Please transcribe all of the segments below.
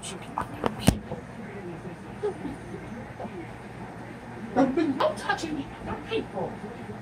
touching other people. There'll be no touching other people.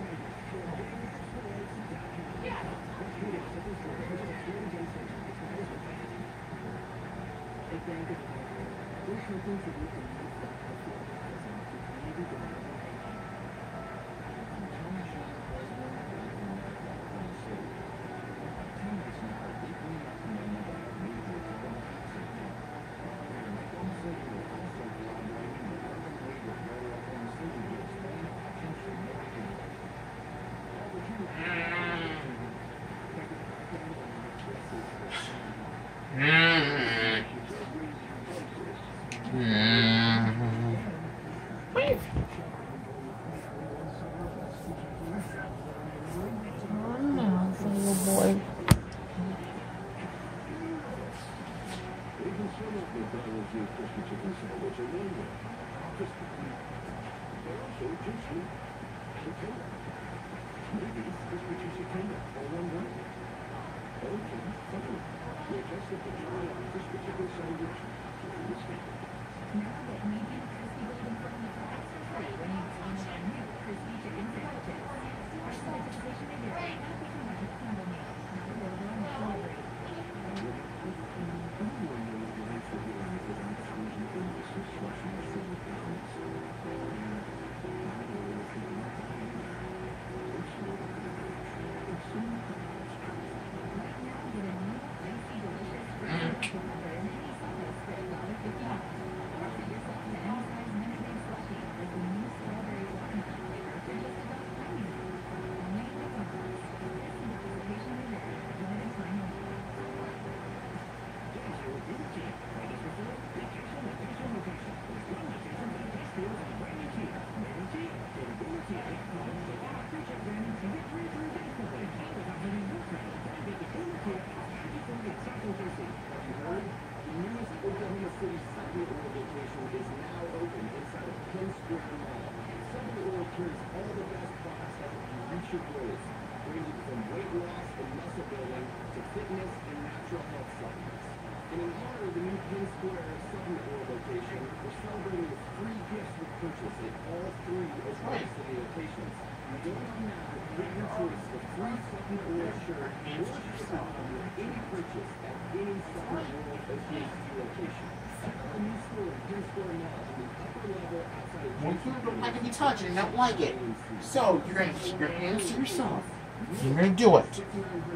Most people don't like to be touched and don't like it. So you're going to keep your hands to yourself. You're going to do it.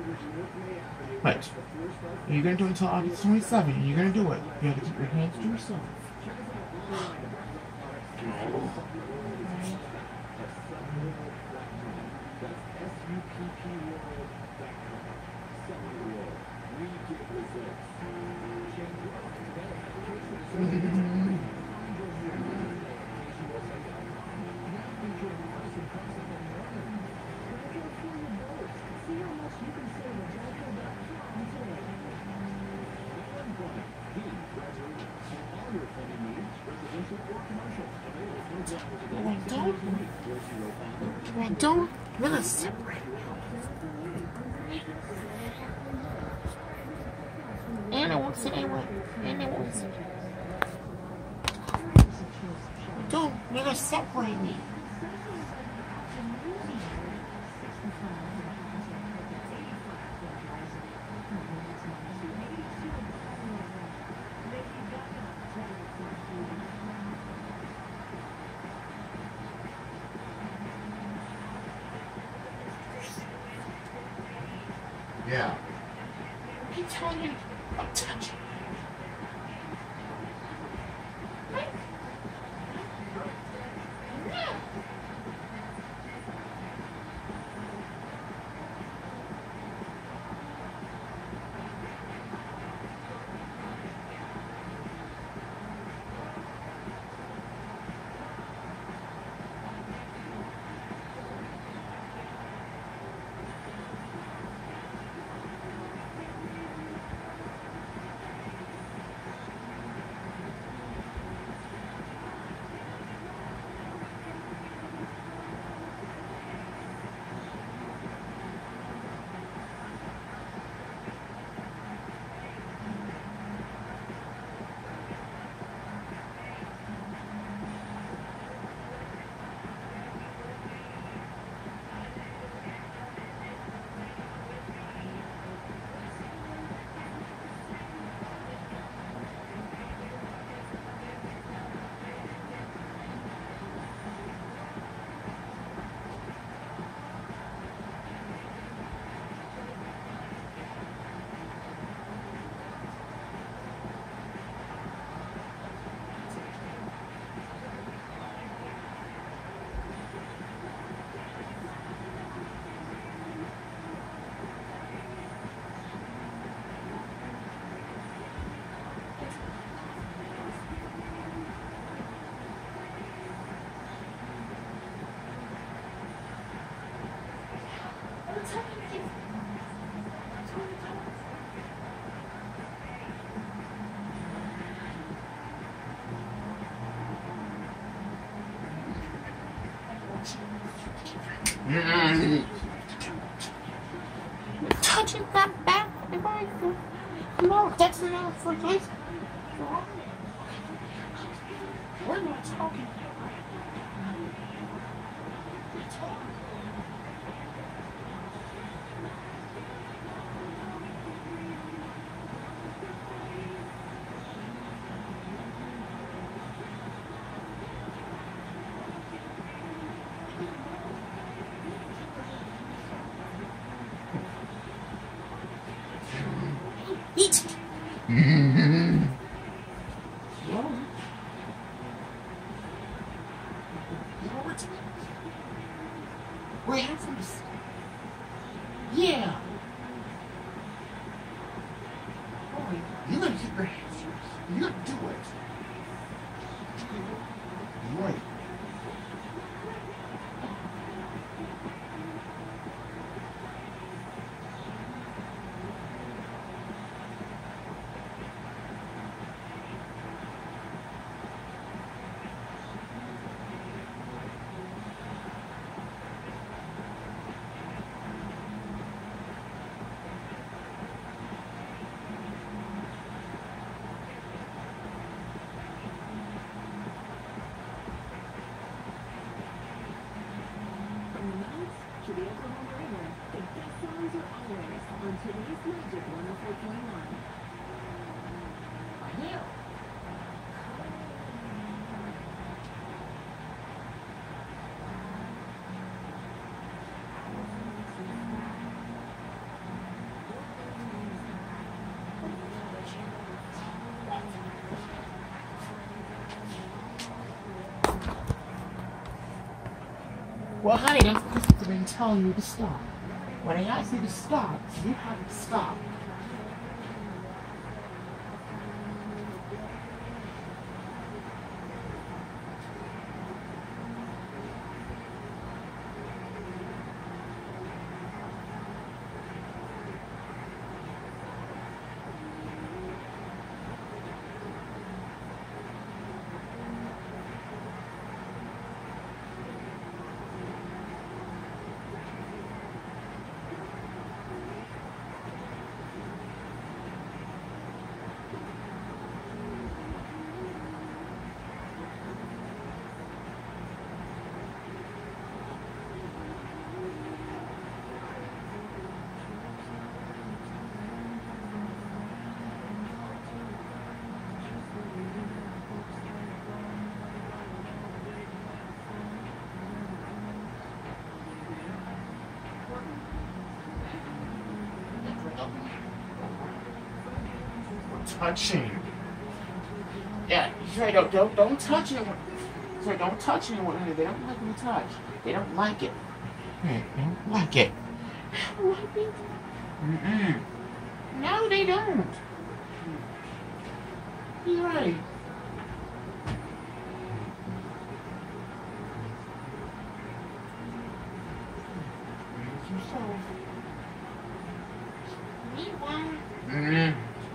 Right. You're going to do it until August 27th, and you're going to do it. You have to keep your hands to yourself. Don't really separate. And I won't sit anyway. And I won't sit. Don't really separate me. Yeah. Keep telling you about touching. Touching that back. No, that's enough for this. We're not talking. Eat. Wait, yeah. Oh, you're gonna keep your hands. You're gonna do it. Right. To the Oklahoma River, the best songs are always on today's Magic 104.1. Yeah. Well, honey, that's because I've been telling you to stop. When I ask you to stop, you have to stop. Touching. Yeah, sorry, don't touch anyone. Sorry, don't touch anyone. Honey. They don't like when you touch. They don't like it. They don't like it. No, they don't. You're right. Yourself. Meanwhile.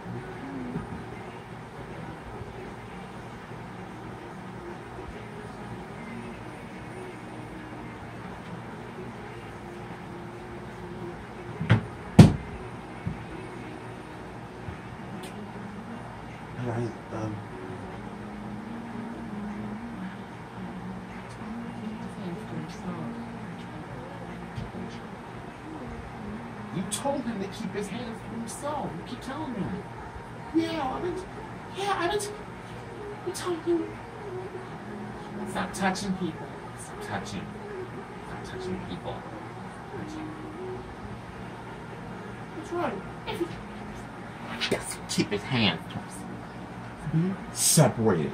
You told him to keep his hands to himself. You keep telling him. Yeah, I didn't. You told him. Stop touching people. Stop touching. Stop touching people. That's right. Yes, keep his hands to himself. Be separated.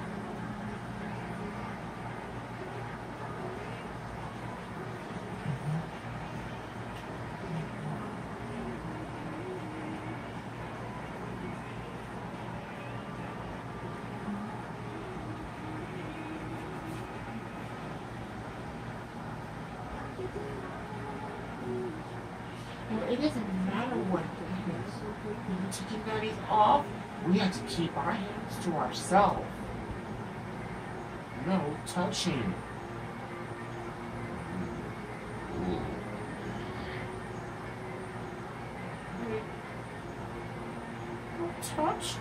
Well, it doesn't matter what it is. When we're taking daddies off, we have to keep our hands to ourselves. No touching. Don't touch.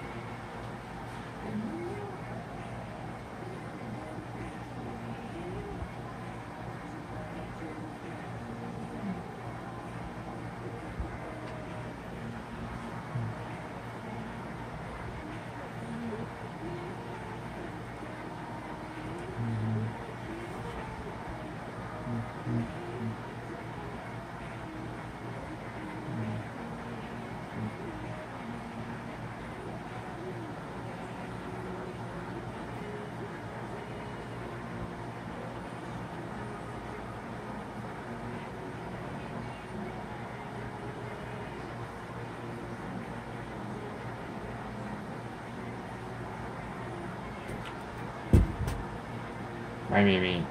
My baby.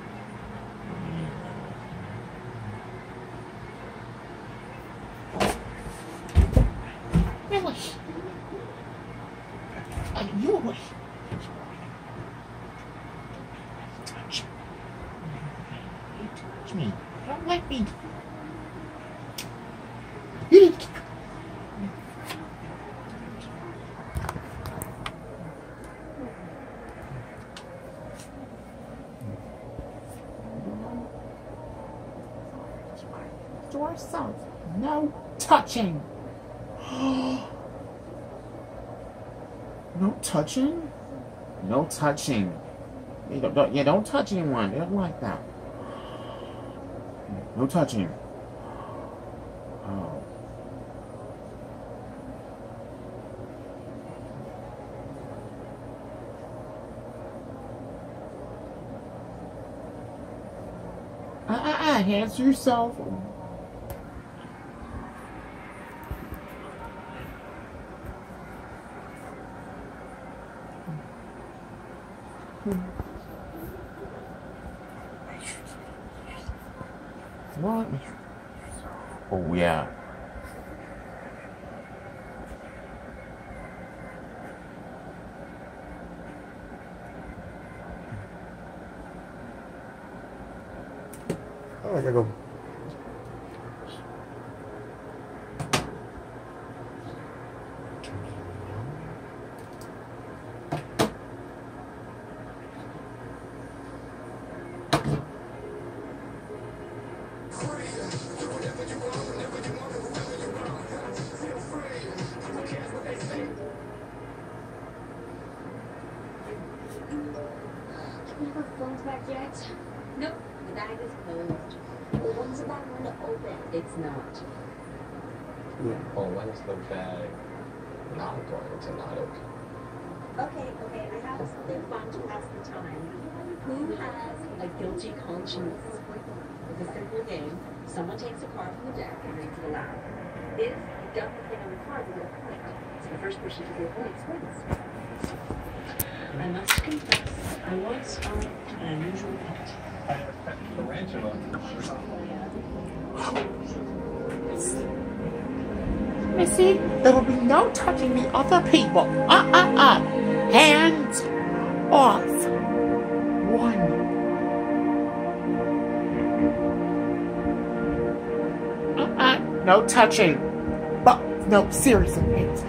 Really? You away. Touch. You touch me. Don't let me. You didn't. To ourselves. No touching. No touching? No touching. Don't touch anyone. They don't like that. No touching. Oh. Hands to yourself. What? Oh, yeah. Oh, I gotta go. Your phone's back yet? Nope, the bag is closed. Well, when's the back window open? It's not. Yeah. Well, when's the bag not going to not open? Okay, I have something fun to pass the time. Who has a guilty conscience? It's a simple game. Someone takes a card from the deck and reads it aloud. If you dump the thing on the card, you get a point. So the first person to get points wins. I must confess, I once owned an unusual pet. Tarantula. Missy, there will be no touching the other people. Hands off. One. No touching. But, no, seriously, hands.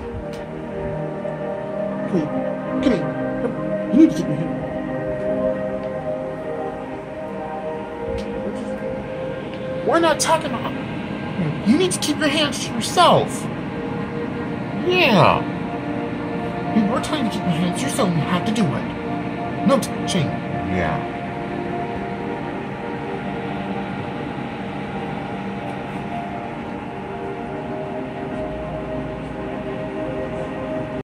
Come here. You need to keep your hand. We're not talking about. You need to keep your hands to yourself. Yeah. We're trying to keep your hands to yourself. You have to do it. No touching. Yeah.